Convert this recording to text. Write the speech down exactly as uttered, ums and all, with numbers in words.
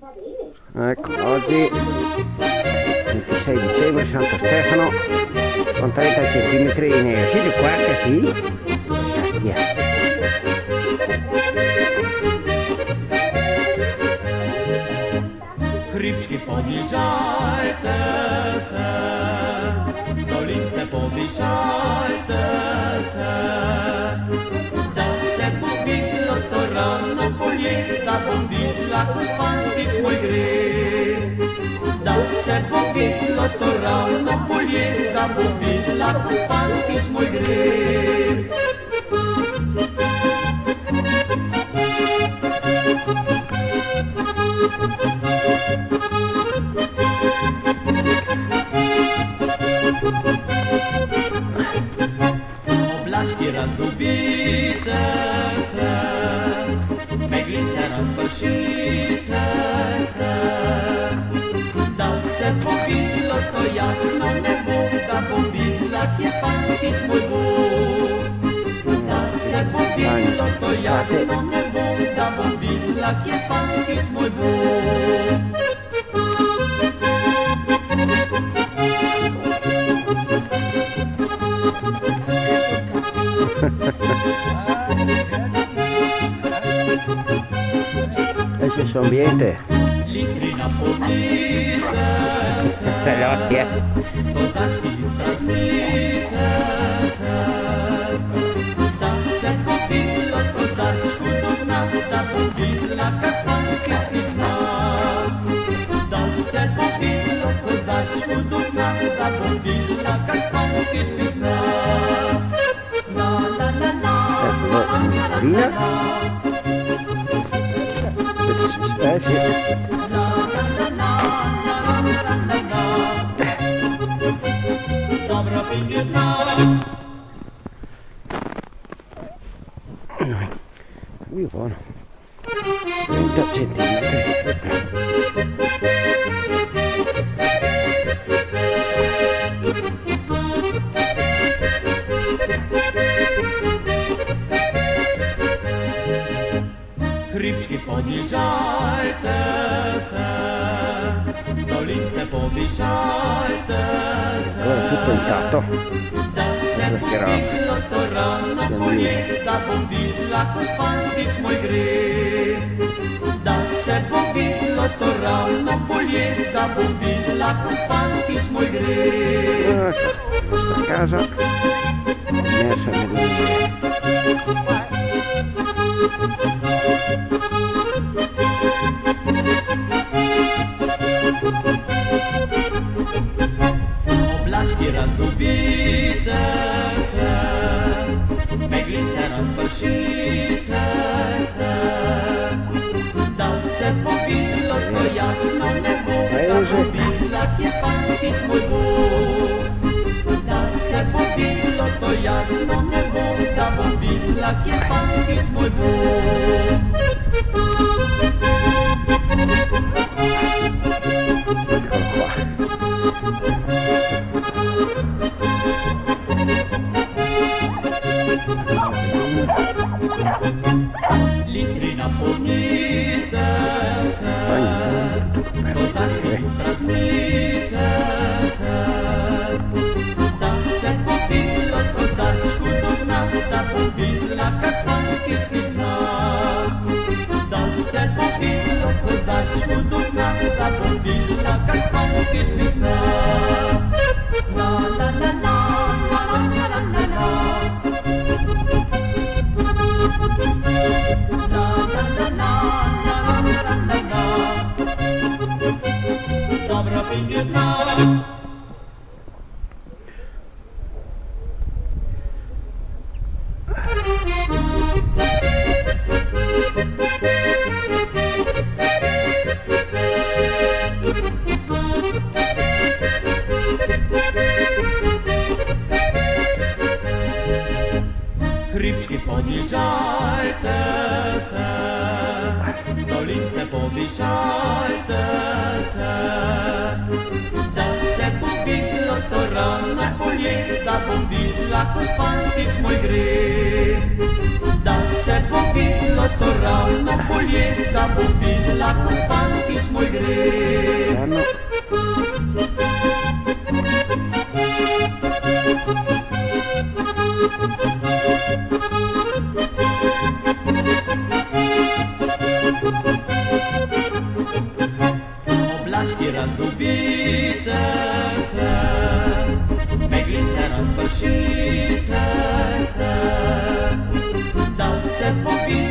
Ecco, oggi ventisei dicembre, Santo Stefano, con trenta centimetri di neve. Siete qua che sì? Eh, via. Kričky podížajte se, dolince podížajte se, da se pobilo to ravno polje, da bom vidla, kot fantič moj gre. Da se pobilo to ravno polje, da bom vidla, kot fantič moj gre. Oblački razgubite se, meglice razpršite se, da se pobilo to jasno nebo, da bom videla, kje fantič moj bo. Da se pobilo to jasno nebo, da bom videla, kje fantič moj bo. Questo è il suo ambiente. Litrina podite se, Per gli occhi, eh. kozaki trasmite se, da se pobilo kozačku do dna, da bom videla, kak fantič prizna. Da se pobilo kozačku do dna, da bom videla, kak fantič prizna. La la la la, Ecco, signorina. Eh sì. la la la la, la la la la la. Dobro pingizna. Qui buono. trenta centimetri. Kričky podížajte se, dolince podížajte se, Ancora tutto intatto. da se pobilo to ravno polje, da bom videla, kot fantič moj gre. Da se pobilo to ravno polje, da bom videla, kot fantič moj gre. Ecco, questa casa messa nel Oblački razgubite se, meglice razpršite se, da se pobilo to jasno nebo, da bom videla, kje fantič moj bo. Da se pobilo to jasno nebo, da bom videla, kje fantič moj bo. Litrina podnite se, kozaki praznite se, da se pobilo kozačku do dna, da bom videla, kak fantič prizna. Da se pobilo kozačku do dna, da bom videla, kak fantič prizna. La la la la, la la la la la la. La la la la, la la la la la. Dobro pingizna. Kričky podížajte se, dolince podížajte se, da se pobilo to ravno polje, da bom videla, kot fantič moj gre. Da se pobilo to ravno polje, da bom videla, kot fantič moj Buongiorno. Oblački razgubite se, meglice razpršite se, da se popije